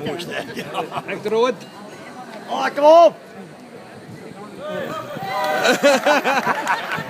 moest, hè. Ja. Echt rood. Oh, kom op!